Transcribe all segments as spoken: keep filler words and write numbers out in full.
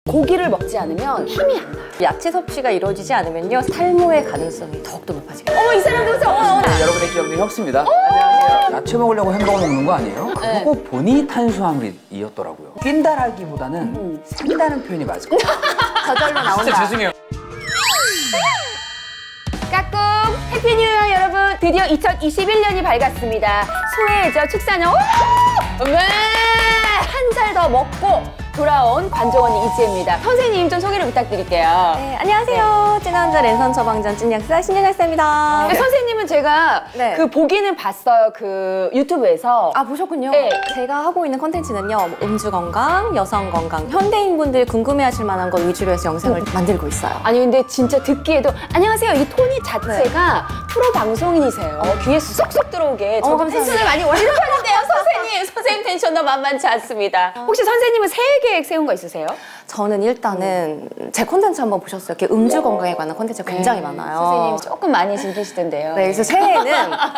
고기를 먹지 않으면 힘이 안 나요. 야채 섭취가 이루어지지 않으면요 탈모의 가능성이 더욱더 높아지게 돼요. 어머 이 사람 누구죠? 어머, 네, 여러분의 기억님 혁수입니다. 안녕하세요. 야채 먹으려고 햄버거 먹는 거 아니에요? 네. 그거 보니 탄수화물이었더라고요. 낀다라기보다는 음. 산다는 표현이 맞을 것 같아요. 저절로 나온다. 진짜 죄송해요. 까꿍 해피 뉴 이어 여러분. 드디어 이천이십일 년이 밝았습니다. 소해저 축사년 네! 한 살 더 먹고 돌아온 관종언니 이지혜입니다. 선생님 좀 소개를 부탁드릴게요. 네, 안녕하세요. 찐환자 랜선 처방전 찐약사 신윤약사입니다. 네. 선생님은 제가 네. 그 보기는 봤어요. 그 유튜브에서. 아 보셨군요. 네. 제가 하고 있는 컨텐츠는요 음주 건강, 여성 건강, 현대인분들 궁금해하실 만한 것 위주로 해서 영상을 만들고 있어요. 아니 근데 진짜 듣기에도 안녕하세요 이 톤이 자체가 프로 방송인이세요. 어, 귀에 쏙쏙 들어오게 저도 어, 감사합니다. 텐션을 많이 올려봤는데요 선생님. 선생님 텐션도 만만치 않습니다. 혹시 선생님은 새해 계획 세운 거 있으세요? 저는 일단은 제 콘텐츠 한번 보셨어요? 이렇게 음주 건강에 관한 콘텐츠가 굉장히 네, 많아요. 선생님 조금 많이 즐기시던데요. 네, 그래서 새해에는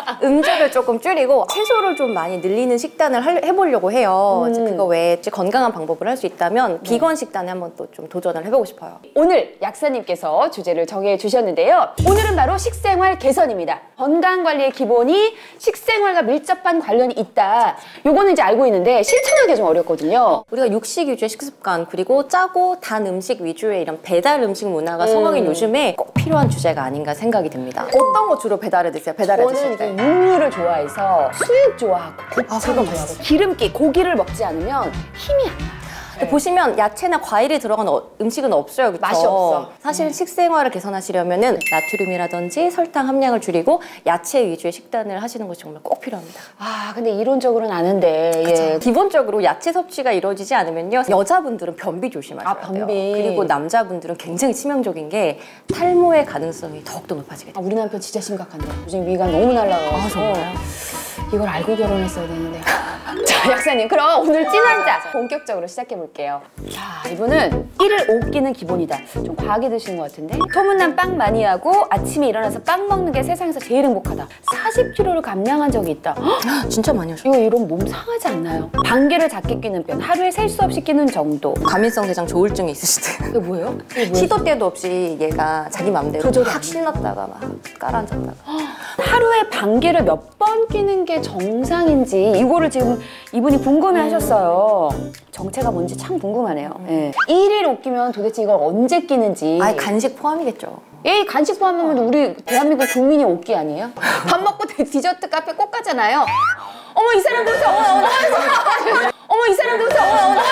음주를 조금 줄이고 채소를 좀 많이 늘리는 식단을 할- 해보려고 해요. 음. 이제 그거 외에 이제 건강한 방법을 할 수 있다면 비건 식단에 한번 또 좀 도전을 해보고 싶어요. 오늘 약사님께서 주제를 정해 주셨는데요. 오늘은 바로 식생활 개선입니다. 건강관리의 기본이 식생활과 밀접한 관련이 있다. 요거는 이제 알고 있는데 실천하기가 좀 어렵거든요. 우리가 육식 위주의 식습관 그리고 짜고 단 음식 위주의 이런 배달 음식 문화가 음. 서방인 요즘에 꼭 필요한 주제가 아닌가 생각이 듭니다. 어떤 거 주로 배달해 드세요? 배달해 저는 드실 그 때? 육류를 좋아해서 수육 좋아하고 곱창 아, 그건 좋아하고 기름기, 고기를 먹지 않으면 힘이 안 나요. 근데 보시면 야채나 과일이 들어간 어- 음식은 없어요. 그쵸? 맛이 없어. 사실 음. 식생활을 개선하시려면은 나트륨이라든지 설탕 함량을 줄이고 야채 위주의 식단을 하시는 것이 정말 꼭 필요합니다. 아 근데 이론적으로는 아는데 예. 기본적으로 야채 섭취가 이루어지지 않으면요 여자분들은 변비 조심하셔야 아, 변비. 돼요. 그리고 남자분들은 굉장히 치명적인 게 탈모의 가능성이 더욱더 높아지게 아, 돼요. 우리 남편 진짜 심각한데 요즘 위가 너무 날라가고 아, 정말요? 이걸 알고 결혼했어야 되는데. 자, 약사님, 그럼 오늘 찐환자 본격적으로 시작해 볼게요. 자, 이분은 일을 오 끼는 기본이다. 좀 과하게 드시는 것 같은데? 소문난 빵 많이 하고 아침에 일어나서 빵 먹는 게 세상에서 제일 행복하다. 사십 킬로그램를 감량한 적이 있다. 헉, 진짜 많이 하셔요. 이거 이런 몸 상하지 않나요? 반개를 작게 끼는 편, 하루에 셀 수 없이 끼는 정도. 과민성 대장 조울증이 있으실 때 이게 뭐예요? 이게 뭐예요? 시도 때도 없이 얘가 자기 맘대로 조절이 확 신났다가 막 깔아앉았다가 하루에 반개를 몇 번 끼는 게 정상인지 이거를 지금 이분이 궁금해 하셨어요. 정체가 뭔지 참 궁금하네요. 네. 일일 오 끼면 도대체 이걸 언제 끼는지. 아예 간식 포함이겠죠. 이 간식 포함하면 우리 대한민국 국민이 오 끼 아니에요? 밥 먹고 디- 디저트 카페 꼭 가잖아요. 어머 이 사람 누구세요? 어머 어머 어머 이 사람 누구세요? 어머 어머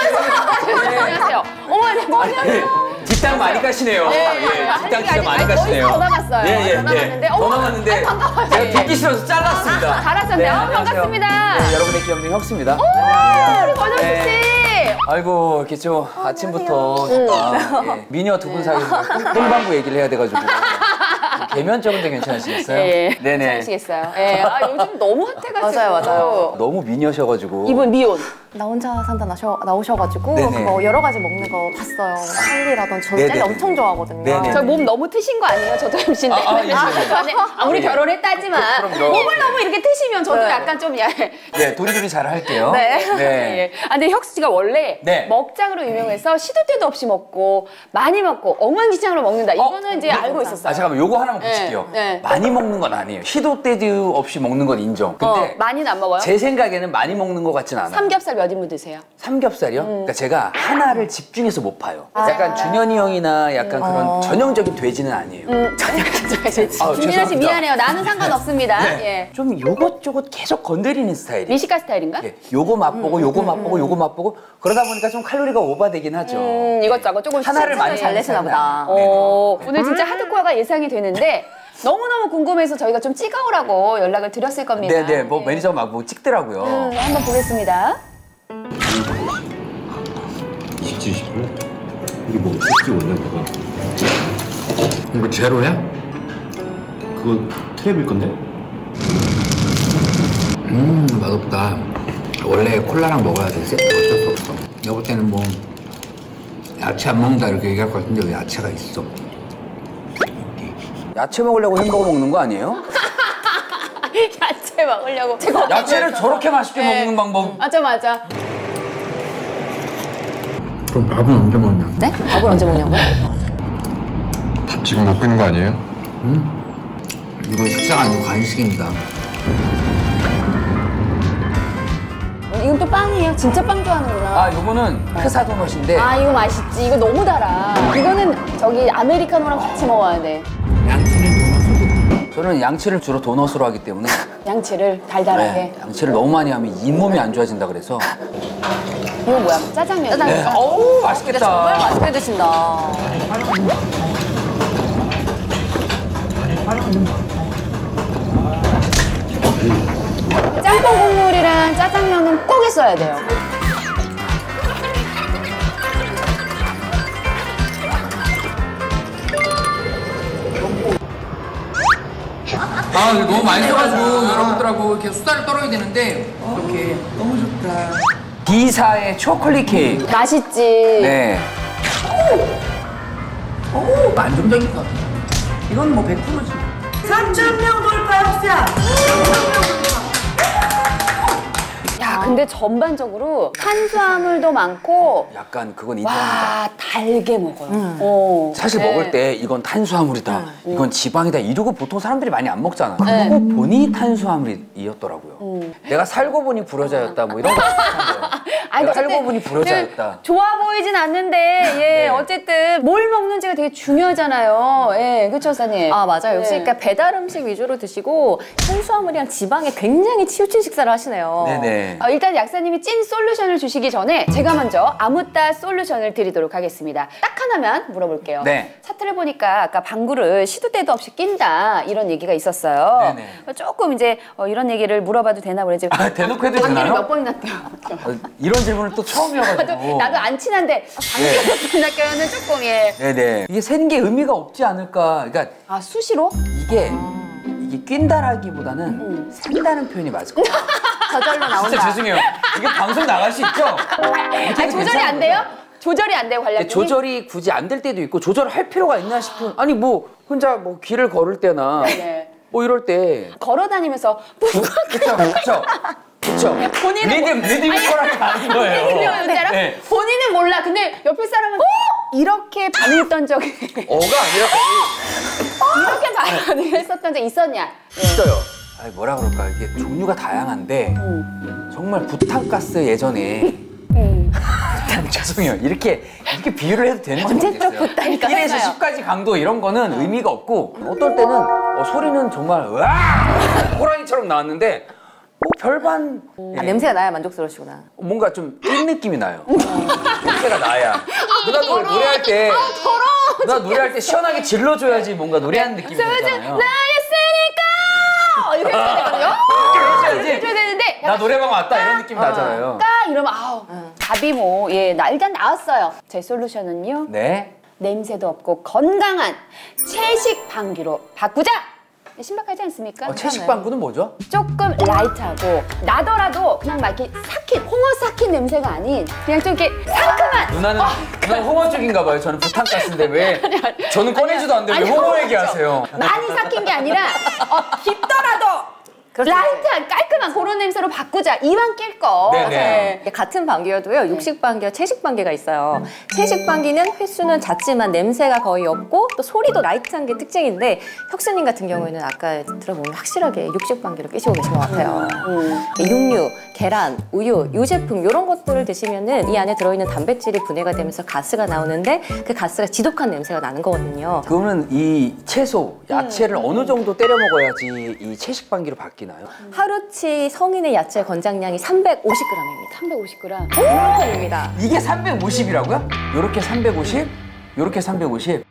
안녕하세요. 어머 네, 뭐 안녕하세요. 뒷땅 많이 가시네요. 네, 예, 아니, 뒷땅 아니, 진짜 아니, 많이 아니, 가시네요. 거의 더 남았어요. 예, 예, 더 남았는데. 예. 어머, 더 남았는데 아니, 반가워요. 제가 예. 듣기 싫어서 잘랐습니다. 아, 잘하셨네요. 네, 아, 안녕하세요. 반갑습니다. 네, 여러분의 기억님 혁수입니다. 오, 우리 권영수 네. 씨. 아이고 이렇게 좀 아침부터 진짜 예, 미녀 두 분 사이에서 똥방구 얘기를 해야 돼가지고 개면적인데 괜찮으시겠어요? 예. 네네. 괜찮으시겠어요? 예. 아, 요즘 너무 핫해가지고. 맞아요, 맞아요. 너무 미녀셔가지고 이분 미혼. 나 혼자 산다 나셔, 나오셔가지고 네네. 그거 여러 가지 먹는 거 봤어요. 찰리라든지 저 네네네. 짤리 엄청 좋아하거든요. 네네. 저 몸 너무 트신 거 아니에요? 저도 엠씨인데. 아, 아, 예, 예, 예. 아무리 예. 결혼했다지만 그- 그럼요. 몸을 너무 이렇게 트시면 저도 네. 약간 좀 야. 네 도리도리 잘 할게요. 네. 네. 예. 아, 근데 혁수 씨가 원래 네. 먹장으로 유명해서 시도 때도 없이 먹고 많이 먹고 엉망진창으로 먹는다. 이거는 이제 알고 있었어요. 아 잠깐만 요거 하나만 네, 붙일게요. 네. 많이 먹는 건 아니에요. 시도 때도 없이 먹는 건 인정. 근데 어, 많이는 안 먹어요? 제 생각에는 많이 먹는 것 같진 않아요. 삼겹살 몇 인분 드세요? 삼겹살이요? 그러니까 제가 하나를 집중해서 못 파요. 약간 준현이 형이나 약간 그런 전형적인 돼지는 아니에요. 음, 전혀 아우, 김민아 씨 죄송합니다. 미안해요. 나는 상관없습니다. 네. 예. 좀 요것저것 계속 건드리는 스타일이에요. 미식가 스타일인가? 예, 요거 맛보고 요거 맛보고 요거 맛보고 그러다 보니까 좀 칼로리가 오버되긴 하죠. 음, 이것저것 조금 하나를 많이 잘 내시나 보다. 어, 오늘 진짜 하드코어가 예상이 되는데 너무너무 궁금해서 저희가 좀 찍어오라고 연락을 드렸을 겁니다. 네네, 뭐 예. 매니저가 막 뭐 찍더라고요. 음, 한번 보겠습니다. 이십칠, 이십팔? 이게 뭐 찍지 원래 그거 이거 제로야? 그거 트랩일 건데? 음 맛없다. 원래 콜라랑 먹어야 돼. 세트 어쩔 수 없어. 내가 볼 때는 뭐 야채 안 먹는다 이렇게 얘기할 것 같은데 왜 야채가 있어? 야채 먹으려고 햄버거 먹는 거 아니에요? 야채 먹으려고. 야채를 저렇게 맛있게 네. 먹는 방법. 맞아 맞아. 그럼 그럼 밥은 언제 먹냐? 네? 밥을 언제 먹냐고요? 밥 지금 먹고 있는 거 아니에요? 응? 이건 식사가 아니고 간식입니다. 이건 또 빵이에요? 진짜 빵 좋아하는구나. 아, 요거는 크사 도넛인데 아, 이거 맛있지. 이거 너무 달아. 이거는 저기 아메리카노랑 같이 먹어야 돼. 양치는 도넛으로. 저는 양치를 주로 도넛으로 하기 때문에 양치를 달달하게. 네, 양치를 너무 많이 하면 잇몸이 안 좋아진다 그래서. 이거 뭐야? 짜장면. 네. 어우, 맛있겠다. 정말 맛있게 드신다. 짬뽕 국물이랑 짜장면은 꼭 있어야 돼요. 아, 이거 너무 많이 써가지고 여러분들하고 이렇게 수다를 떨어야 되는데 이렇게 너무 좋다. B사의 초콜릿 케이크. 맛있지. 네. 오, 안정적인 것 같아. 이건 뭐 백 퍼센트지. 삼천 명 돌파 역사! 야, 근데 전반적으로 탄수화물도 많고 약간 그건 인정이다. 와, 달게 먹어요. 어. 사실 네. 먹을 때 이건 탄수화물이다, 이건 지방이다 이러고 보통 사람들이 많이 안 먹잖아. 네. 그러고 보니 탄수화물이었더라고요. 내가 살고 보니 불효자였다 뭐 이런 거 비슷한데요. 아니, 내가 살고 어쨌든 보니 불효자였다. 좋아 보이진 않는데, 예, 네. 어쨌든 뭘 먹는지가 되게 중요하잖아요. 예, 그쵸, 사님? 아 맞아요. 역시 네. 그러니까 배달 음식 위주로 드시고 탄수화물이랑 지방에 굉장히 치우친 식사를 하시네요. 네네. 어, 일단 약사님이 찐 솔루션을 주시기 전에 제가 먼저 아무따 솔루션을 드리도록 하겠습니다. 딱 하나만 물어볼게요. 네. 차트를 보니까 아까 방구를 시도 때도 없이 낀다 이런 얘기가 있었어요. 네네. 조금 이제 어, 이런 얘기를 물어봐도 되나 모르겠지. 아, 대놓고 해도 방귀를 되나요? 몇 번이나 껴요? 어, 이런 질문을 또 처음이어가지고. 나도, 나도 안 친한데 방귀를 몇 번이나 껴요는 조금 예. 네네. 이게 센 게 의미가 없지 않을까. 그러니까 아 수시로? 이게 이게 낀다라기보다는 센다는 표현이 맞을 것 같아요. 저절로 나온다. 진짜 죄송해요. 이게 방송 나갈 수 있죠? 아니 조절이 안 돼요? 조절이 안 돼요 관련이? 조절이 굳이 안 될 때도 있고 조절할 필요가 있나 싶은. 아니 뭐 혼자 뭐 길을 걸을 때나 네. 뭐 이럴 때. 걸어 다니면서 그쵸, 그쵸, 그쵸. 본인은 리듬, 리듬 이거랑 다른 거예요. 알아? 네. 본인은 몰라. 근데 옆에 사람은 이렇게 반응했던 적이 어가 아니라 이렇게 반응했었던 적 있었냐? 예. 있어요. 아니 뭐라 그럴까 이게 종류가 다양한데 정말 부탄가스 예전에 음. 죄송해요. 이렇게 이렇게 비유를 해도 되는지 언제적 모르겠어요. 부탄가스인가요? 일에서 십까지 강도 이런 거는 의미가 없고 어떨 때는 어, 소리는 정말 으아! 호랑이처럼 나왔는데 뭐 별반 아, 냄새가 나야 만족스러우시구나. 뭔가 좀 낀 느낌이 나요. 냄새가 나야. 누나도 노래할 때 누나 노래할 때 시원하게 질러줘야지 뭔가 노래하는 느낌이 들잖아요. 나였으니까 이렇게 해야 되거든요. 그래야지. 이렇게 해줘야 되는데 나 노래방 왔다 이런 느낌 나잖아요. 까 이러면 아우 답이 뭐 예, 나 일단 나왔어요. 제 솔루션은요. 네. 냄새도 없고 건강한 채식 방귀로 바꾸자. 신박하지 않습니까? 어, 채식 방구는 뭐죠? 조금 라이트하고 나더라도 그냥 막 이렇게 삭힌 홍어 삭힌 냄새가 아닌 그냥 좀 이렇게 상큼한 누나는 누나 홍어 쪽인가 봐요. 저는 부탄가스인데 왜 저는 꺼내지도 않는데 왜 아니, 홍어 홍어 얘기하세요? 많이 삭힌 게 아니라 어, 깊더라도 그렇죠. 라이트한 깔끔한 그런 냄새로 바꾸자. 이만 낄 거. 네네. 네. 이게 같은 방귀여도요, 육식 방귀와 채식 방귀가 있어요. 채식 방귀는 횟수는 작지만 냄새가 거의 없고 또 소리도 라이트한 게 특징인데 혁수님 같은 경우에는 아까 들어보면 확실하게 육식 방귀를 끼시고 계신 것 같아요. 음. 육류, 계란, 우유, 유제품 이런 것들을 드시면은 이 안에 들어있는 단백질이 분해가 되면서 가스가 나오는데 그 가스가 지독한 냄새가 나는 거거든요. 그러면 이 채소, 야채를 어느 정도 때려 먹어야지 이 채식 방귀로 바뀌나요? 하루치 성인의 야채 권장량이 삼백오십 그램입니다. 삼백오십 그램. 그램입니다. 이게 삼백오십이라고요? 요렇게 삼백오십? 요렇게 삼백오십?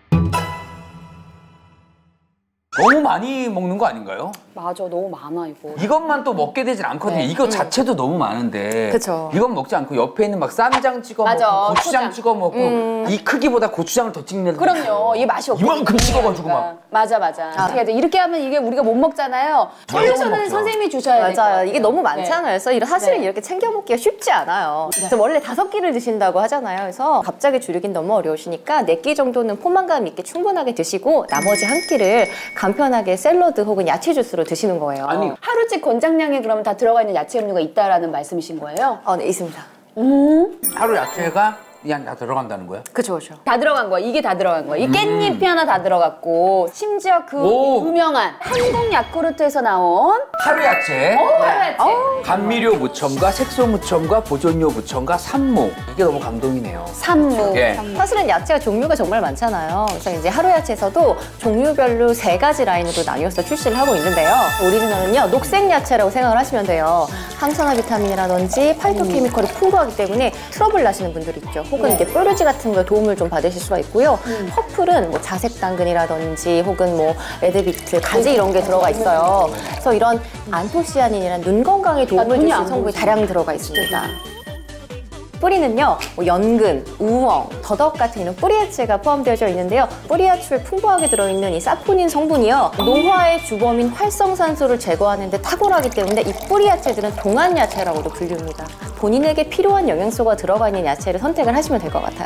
너무 많이 먹는 거 아닌가요? 맞아, 너무 많아 이거. 이것만 또 먹게 되진 않거든요. 네. 이거 자체도 너무 많은데. 그쵸. 이건 먹지 않고 옆에 있는 막 쌈장 찍어 맞아, 먹고 고추장 초장. 찍어 먹고 이 크기보다 고추장을 더 찍는. 그럼요. 이 맛이 없고. 이만큼 찍어가지고 막. 맞아, 맞아. 어떻게 해야 돼? 이렇게 하면 이게 우리가 못 먹잖아요. 솔루션은 먹죠. 선생님이 주셔야 돼요. 맞아요. 이게 너무 많잖아요. 그래서 이런- 사실은 네. 이렇게 챙겨 먹기가 쉽지 않아요. 그래서 원래 다섯 끼를 드신다고 하잖아요. 그래서 갑자기 줄이긴 너무 어려우시니까 네 끼 정도는 포만감 있게 충분하게 드시고 나머지 한 끼를 간편하게 샐러드 혹은 야채 주스로 드시는 거예요. 아니, 하루치 권장량에 그러면 다 들어가 있는 야채 음료가 있다라는 말씀이신 거예요? 어, 네, 있습니다. 음. 하루 야채가 그냥 다 들어간다는 거야? 그쵸, 그쵸. 다 들어간 거야. 이게 다 들어간 거야. 이 깻잎이 하나 다 들어갔고 심지어 그 오. 유명한 한국 야쿠르트에서 나온 하루 야채, 하루야채. 감미료 무첨가, 색소 무첨가, 보존료 무첨가, 산모. 이게 너무 감동이네요. 산무. 예. 사실은 야채가 종류가 정말 많잖아요. 그래서 이제 하루 야채에서도 종류별로 세 가지 라인으로 나뉘어서 출시를 하고 있는데요. 오리지널은요, 녹색 야채라고 생각을 하시면 돼요. 항산화 비타민이라든지 파이토케미컬이 풍부하기 때문에 트러블 나시는 분들 있죠. 혹은 이게 뾰루지 같은 거에 도움을 좀 받으실 수가 있고요. 퍼플은 뭐 자색 당근이라든지 혹은 뭐 레드비트, 가지 이런 게 들어가 있어요. 그래서 이런 안토시아닌이라는 눈 건강에 도움을 줄 수 있는 성분이 다량 들어가 있습니다. 뿌리는요, 뭐 연근, 우엉, 더덕 같은 이런 뿌리야채가 포함되어 있는데요. 뿌리야채에 풍부하게 들어있는 이 사포닌 성분이요, 노화의 주범인 활성산소를 제거하는 데 탁월하기 때문에 이 뿌리야채들은 동안야채라고도 불립니다. 본인에게 필요한 영양소가 들어가 있는 야채를 선택을 하시면 될 것 같아요.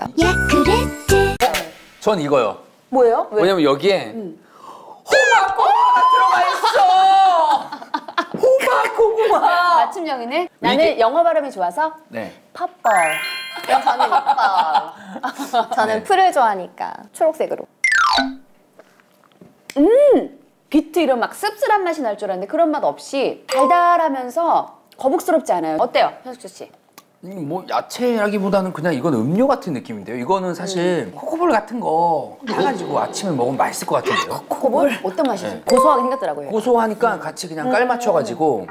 전 이거요. 뭐예요? 왜? 왜냐면 여기에 호박 고구마 들어가 있어. 호박 고구마. 맞춤형이네. 나는 이게- 영어 발음이 좋아서 네. 팝벌. 저는 이뻐. 저는 풀을 좋아하니까 초록색으로. 비트 이런 막 씁쓸한 맛이 날 줄 알았는데 그런 맛 없이 달달하면서 거북스럽지 않아요. 어때요, 현숙 씨? 음, 뭐 야채라기보다는 그냥 이건 음료 같은 느낌인데요. 이거는 사실 코코볼 같은 거 타가지고 아침에 먹으면 맛있을 것 같은데요. 코코볼? 어떤 맛이죠? 네. 고소하게 생겼더라고요. 고소하니까 같이 그냥 깔 맞춰가지고.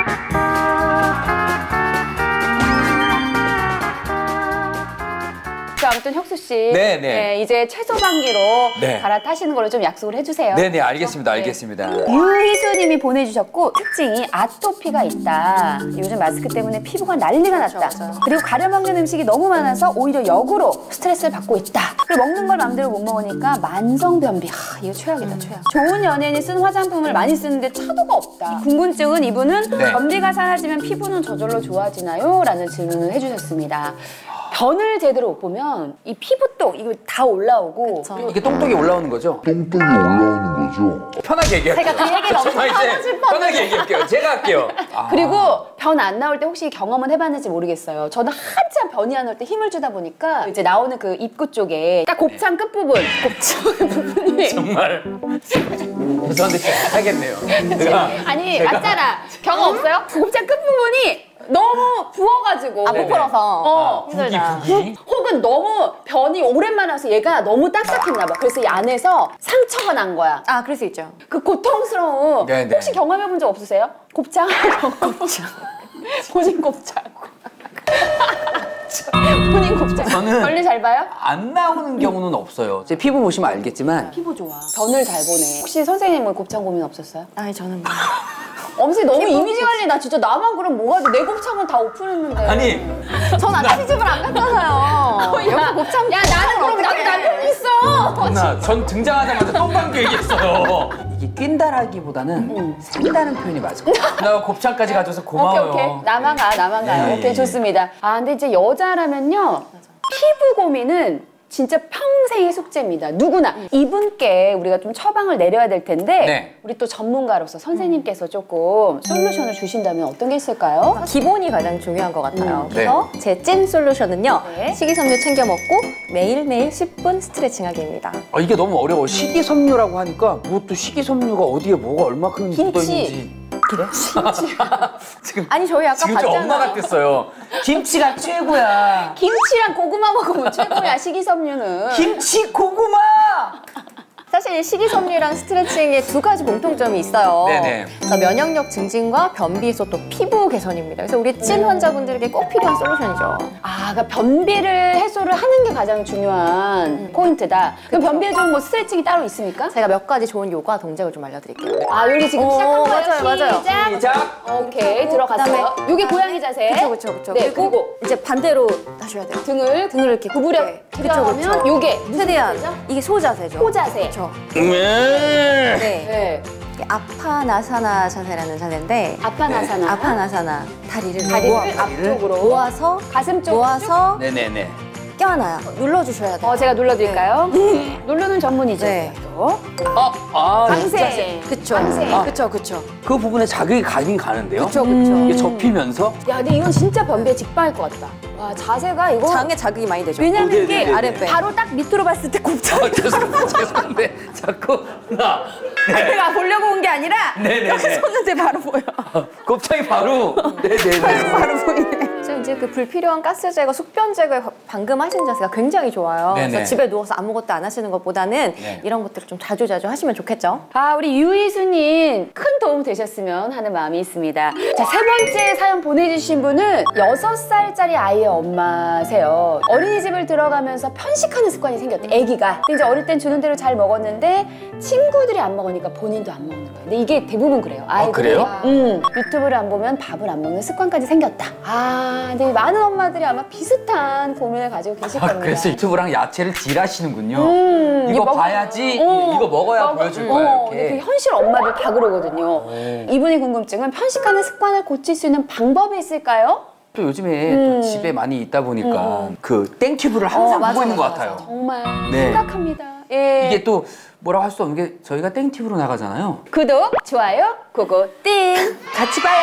자, 아무튼 혁수 씨, 네, 네. 이제 최소반기로 네. 갈아타시는 걸로 좀 약속을 해주세요. 네네, 알겠습니다. 알겠습니다. 유희수님이 보내주셨고, 특징이 아토피가 있다. 요즘 마스크 때문에 피부가 난리가 났다. 맞아, 맞아. 그리고 가려 먹는 음식이 너무 많아서 오히려 역으로 스트레스를 받고 있다. 그리고 먹는 걸 마음대로 못 먹으니까 만성 변비. 하, 이거 최악이다, 최악. 좋은 연예인이 쓴 화장품을 많이 쓰는데 차도가 없다. 궁금증은 이분은 네. 변비가 사라지면 피부는 저절로 좋아지나요? 라는 질문을 해주셨습니다. 변을 제대로 못 보면 이 피부똑 이거 다 올라오고 그쵸. 이게 똥똥이 올라오는 거죠? 똥똥이 올라오는 거죠. 편하게 얘기할게요. 제가 그 얘기를 엄청 저 이제 하고 싶었는데. 편하게 얘기할게요. 제가 할게요. 아. 그리고 변 안 나올 때 혹시 경험은 해봤는지 모르겠어요. 저는 한참 변이 안 나올 때 힘을 주다 보니까 이제 나오는 그 입구 쪽에 딱 곱창 끝부분, 곱창 부분이 정말 저한테 진짜 하겠네요. 제가 아니 제가- 맞잖아. 경험 없어요? 곱창 끝부분이 너무 부어가지고 아, 부풀어서. 어. 힘들다. 부기. 혹은 너무 변이 오랜만에 와서 얘가 너무 딱딱했나 봐. 그래서 이 안에서 상처가 난 거야. 아, 그럴 수 있죠. 그 고통스러움 네네. 혹시 경험해 본 적 없으세요? 곱창? 곱창. 본인 곱창. 본인 곱창. 저는- 관리 잘 봐요? 안 나오는 경우는 없어요. 제 피부 보시면 알겠지만 피부 좋아. 변을 잘 보네. 혹시 선생님은 곱창 고민 없었어요? 아니, 저는 뭐. 엄지 너무 이미지 관리 나 진짜 나만 그럼 뭐가 돼? 내 곱창은 다 오픈했는데. 아니 전 아까 시집을 안 갔잖아요. 야, 곱창. 야 나는 그럼 나도 남편 있어. 누나 전 등장하자마자 똥방귀 얘기했어요. 이게 낀다라기보다는 산다는 표현이 맞을 것 같아요. 누나가 곱창까지 가져서 고마워요. 오케이 오케이. 나만 가 나만 가요. 예, 오케이 예. 좋습니다. 아 근데 이제 여자라면요 피부 고민은 진짜 평생의 숙제입니다. 누구나 이분께 우리가 좀 처방을 내려야 될 텐데 네. 우리 또 전문가로서 선생님께서 조금 솔루션을 주신다면 어떤 게 있을까요? 기본이 가장 중요한 것 같아요. 음, 그래서 제 찐 솔루션은요. 네. 식이섬유 챙겨 먹고 매일매일 십 분 스트레칭하기입니다. 아, 이게 너무 어려워. 식이섬유라고 하니까 뭐 또 식이섬유가 어디에 뭐가 얼마큼 김치. 묻어있는지. 지금 아니, 저희 아까 지금 저 봤잖아요. 엄마 같았어요. 김치가 최고야. 김치랑 고구마 먹으면 최고야 식이섬유는. 김치 고구마. 사실 식이섬유랑 스트레칭에 두 가지 공통점이 있어요. 네네. 그래서 면역력 증진과 변비 해소 또 피부 개선입니다. 그래서 우리 찐 환자분들에게 꼭 필요한 솔루션이죠. 아, 그러니까 변비를 해소를 하는 게 가장 중요한 포인트다. 그럼 변비에 좋은 뭐 스트레칭이 따로 있습니까? 제가 몇 가지 좋은 요가 동작을 좀 알려드릴게요. 아, 여기 지금 오, 시작한 거예요? 맞아요, 맞아요. 시작. 시작. 오케이, 들어갔어요. 이게 고양이 자세. 그쵸, 그쵸, 그쵸. 네, 그리고 그리고 이제 반대로 하셔야 돼요. 등을 등을 이렇게 구부려 네. 그쵸, 들어가면 그쵸. 요게 최대한 자세죠? 이게 소자세죠. 호자세. 그쵸. 네. 네. 네. 이게 아파나사나 자세라는 자세인데 아파나사나. 아파나사나 다리를 다리를 모아, 앞쪽으로 모아서 가슴 쪽으로 모아서 네네네. 껴 하나야. 눌러주셔야 돼요. 어, 제가 눌러드릴까요? 누르는 전문이죠. 네. 또. 아, 아, 방생. 그쵸. 방생. 아. 그쵸, 그쵸. 그 부분에 자극이 가긴 가는데요. 그쵸, 그쵸. 이게 접히면서 야, 근데 이건 진짜 변비에 직방일 것 같다. 와, 자세가 이거. 장에 자극이 많이 되죠. 왜냐면 어, 이게 네네네네. 아랫배. 바로 딱 밑으로 봤을 때 곱창. 아, 죄송합니다. 죄송한데 자꾸 나 네. 내가 보려고 온 게 아니라 네네네. 여기 섰는데 바로 보여. 곱창이 바로 네네네. 바로 보이네. 그래서 이제 그 불필요한 가스 제거, 숙변 제거에 방금 하신 자세가 굉장히 좋아요. 네네. 그래서 집에 누워서 아무것도 안 하시는 것보다는 네. 이런 것들을 좀 자주자주 하시면 좋겠죠. 아, 우리 유희수님 큰 도움 되셨으면 하는 마음이 있습니다. 자, 세 번째 사연 보내주신 분은 여섯 살짜리 아이의 엄마세요. 어린이집을 들어가면서 편식하는 습관이 생겼대, 아기가. 근데 이제 어릴 땐 주는 대로 잘 먹었는데 친구들이 안 먹으니까 본인도 안 먹는 거예요. 근데 이게 대부분 그래요. 아이들이. 그래요? 음, 유튜브를 안 보면 밥을 안 먹는 습관까지 생겼다. 아, 근데 많은 엄마들이 아마 비슷한 고민을 가지고 계실 아, 겁니다. 그래서 유튜브랑 야채를 딜하시는군요. 음, 이거 먹- 봐야지, 어, 이거 먹어야 먹어. 보여줄 어, 거야 근데 이렇게. 그 현실 엄마들 다 그러거든요. 이분의 궁금증은 편식하는 습관을 고칠 수 있는 방법이 있을까요? 또 요즘에 음. 또 집에 많이 있다 보니까 그 땡튜브를 항상 어, 맞아, 보고 있는 것 맞아, 같아요. 맞아. 정말 네. 심각합니다. 예. 이게 또 뭐라고 할 수 없는 게 저희가 땡튜브로 나가잖아요. 구독, 좋아요, 고고, 띵! 같이 봐요.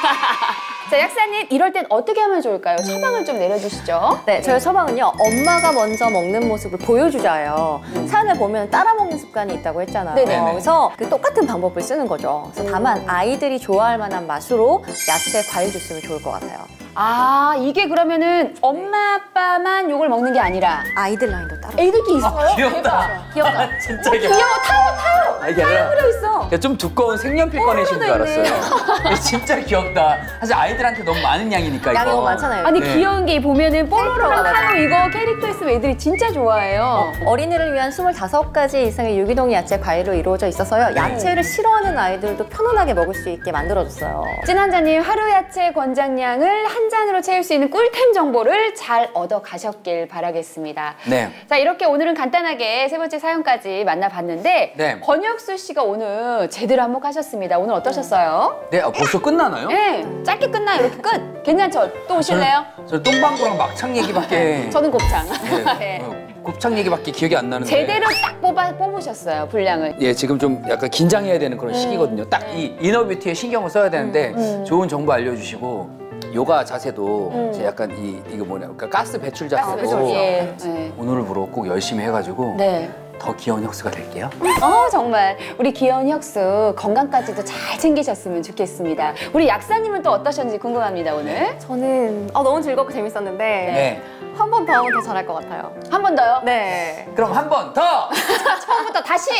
자, 약사님, 이럴 땐 어떻게 하면 좋을까요? 처방을 좀 내려주시죠. 네, 저희 처방은요. 엄마가 먼저 먹는 모습을 보여주자예요. 사연을 보면 따라 먹는 습관이 있다고 했잖아요. 네네네. 그래서 그 똑같은 방법을 쓰는 거죠. 그래서 다만 아이들이 좋아할 만한 맛으로 야채, 과일 줬으면 좋을 것 같아요. 아, 이게 그러면은 엄마, 아빠만 요걸 먹는 게 아니라 아이들 라인도 따라. 애들끼리 있어요? 귀엽다. 귀엽다. 진짜 귀여워, 타요, 타요. 아, 이게 아니라 그려 있어. 야, 좀 두꺼운 색연필 꺼내신 줄 하나도 있네. 알았어요. 진짜 귀엽다. 사실 아이들한테 너무 많은 양이니까 양이 이거. 너무 많잖아요. 아니, 네. 귀여운 게 보면은 뽀로로랑 캐릭터가 타요 이거 캐릭터 있으면 애들이 진짜 좋아해요. 어린이를 위한 스물다섯 가지 이상의 유기농 야채, 과일로 이루어져 있어서요. 야채를 싫어하는 아이들도 편안하게 먹을 수 있게 만들어줬어요. 찐한자님, 하루 야채 권장량을 한 잔으로 채울 수 있는 꿀템 정보를 잘 얻어 가셨길 바라겠습니다. 네. 자, 이렇게 오늘은 간단하게 세 번째 사연까지 만나봤는데 네. 권혁수 씨가 오늘 제대로 한몫하셨습니다. 오늘 어떠셨어요? 네, 아, 벌써 끝나나요? 네, 짧게 끝나요. 이렇게 끝. 괜찮죠? 또 오실래요? 저 똥방구랑 막창 얘기밖에 저는 곱창. 네, 네. 어, 곱창 얘기밖에 기억이 안 나는데. 제대로 딱 뽑아, 뽑으셨어요, 분량을. 예, 지금 좀 약간 긴장해야 되는 그런 시기거든요. 딱 이 이너뷰티에 신경을 써야 되는데 좋은 정보 알려주시고 요가 자세도 제 약간 이 이거 뭐냐, 그러니까 가스 배출 자세도 그죠? 예. 네. 오늘부로 꼭 열심히 해가지고 네. 더 귀여운 혁수가 될게요. 어, 정말 우리 귀여운 혁수 건강까지도 잘 챙기셨으면 좋겠습니다. 우리 약사님은 또 어떠셨는지 궁금합니다, 오늘. 저는 어, 너무 즐겁고 재밌었는데 네. 한 번 더 하면 더 잘할 것 같아요. 한 번 더요? 네. 그럼 한 번 더. 처음부터 다시!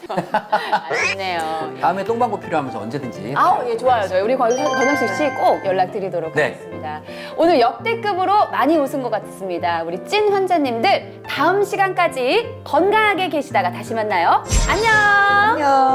아쉽네요. 다음에 똥방구 필요하면서 언제든지. 아우, 예, 좋아요. 저희 우리 권- 권혁수 씨 꼭 연락드리도록 네. 하겠습니다. 오늘 역대급으로 많이 웃은 것 같습니다. 우리 찐 환자님들 다음 시간까지 건강하게 계시다가 다시 만나요. 안녕! 안녕.